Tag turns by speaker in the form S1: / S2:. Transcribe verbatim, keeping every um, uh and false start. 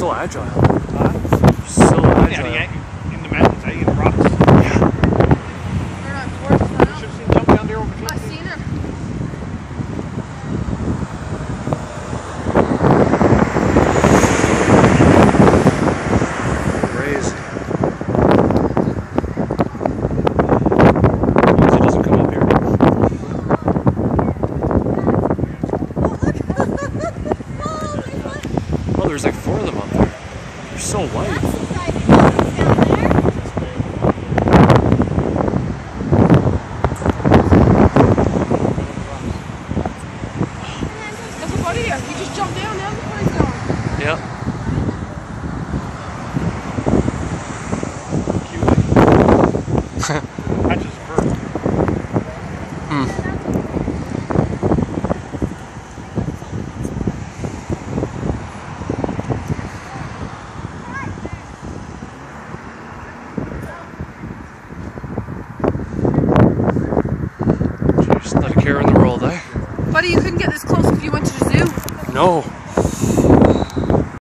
S1: so agile.
S2: Huh?
S1: So agile.
S2: Yeah, in the mountains, eh? In the rocks.
S1: Yeah.
S3: They're not gorgeous, I
S2: You
S3: know.
S2: should have seen jumping down there over
S3: I've
S2: fifty.
S3: seen him.
S1: Raise. Once it doesn't come up here. Oh, there's like four of them up there. They're so white.
S3: That's a funny idea. You just jump down now, look where he's going.
S1: Yep.
S2: Patches of fur.
S1: Hmm. Just not a care in the world, eh?
S3: Buddy, you couldn't get this close if you went to the zoo.
S1: No.